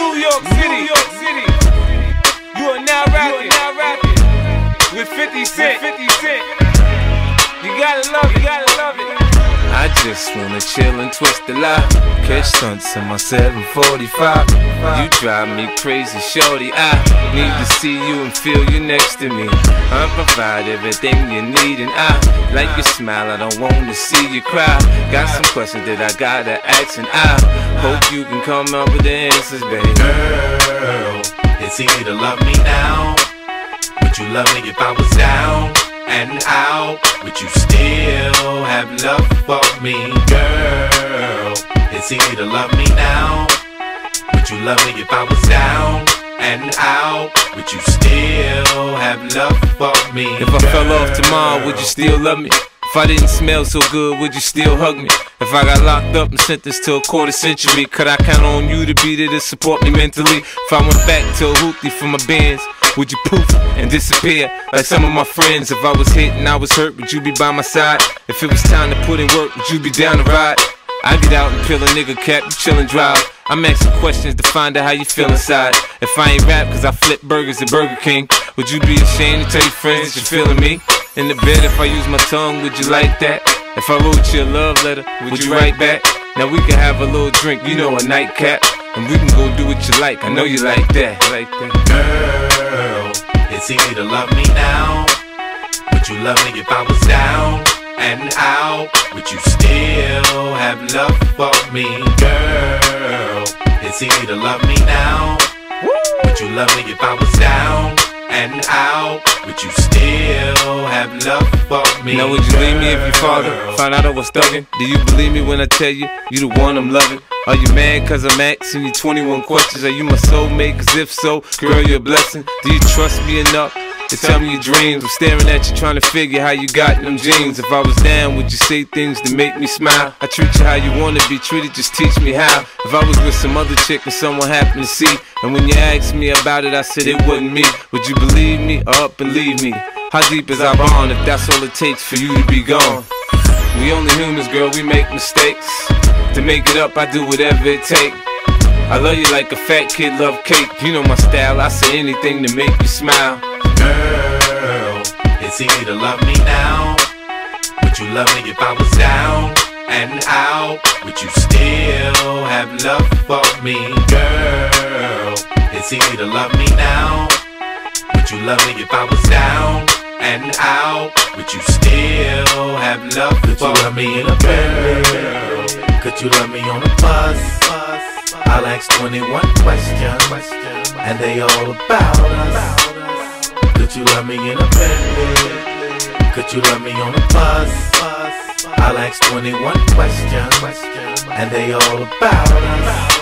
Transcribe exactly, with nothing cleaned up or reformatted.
New York City. New York City. You are now rapping, now rapping with fifty cent. With fifty cent. You gotta love it, you gotta love it. I just wanna chill and twist the lie. Catch stunts in my seven forty-five. You drive me crazy, shorty. I need to see you and feel you next to me. I provide everything you need, and I like your smile. I don't wanna see you cry. Got some questions that I gotta ask, and I hope you can come up with the answers, baby. Girl, it's easy to love me now. Would you love me if I was down and out? Would you still have love for me? Girl, it's easy to love me now. Would you love me if I was down and out? Would you still have love for me? If I fell off tomorrow, would you still love me? If I didn't smell so good, would you still hug me? If I got locked up and sentenced to a quarter century, could I count on you to be there to support me mentally? If I went back to a hoopty for my bands, would you poof and disappear like some of my friends? If I was hit and I was hurt, would you be by my side? If it was time to put in work, would you be down to ride? I get out and peel a nigga cap, you chill and drive. I'm asking questions to find out how you feel inside. If I ain't rap cause I flip burgers at Burger King, would you be ashamed to tell your friends that you're feeling me? In the bed, if I use my tongue, would you like that? If I wrote you a love letter, would you write back? Now we can have a little drink, you know, a nightcap, and we can go do what you like. I know you like that, like that. Girl, it's easy to love me now. Would you love me if I was down and out? Would you still have love for me? Girl, it's easy to love me now. Would you love me if I was down and out? Would you still have love for me? Now would you leave me if your father found out I was thugging? Do you believe me when I tell you, you the one I'm loving? Are you mad cause I'm asking you twenty-one questions? Are you my soulmate? Cause if so, girl, you're a blessing. Do you trust me enough to tell me your dreams? I'm staring at you trying to figure how you got them jeans. If I was down, would you say things to make me smile? I treat you how you wanna be treated, just teach me how. If I was with some other chick and someone happened to see, and when you asked me about it, I said it wasn't me, would you believe me or up and leave me? How deep is our bond if that's all it takes for you to be gone? We only humans, girl, we make mistakes. To make it up, I do whatever it takes. I love you like a fat kid love cake. You know my style, I say anything to make you smile. Girl, it's easy to love me now. Would you love me if I was down and out? Would you still have love for me? Girl, it's easy to love me now. Would you love me if I was down and out? Would you still have love for me? Could you love me in a Bentley? Could you love me on a bus? I'll ask twenty-one questions, and they all about us. Could you love me in a Bentley? Could you love me on a bus? I'll ask twenty-one questions, and they all about us.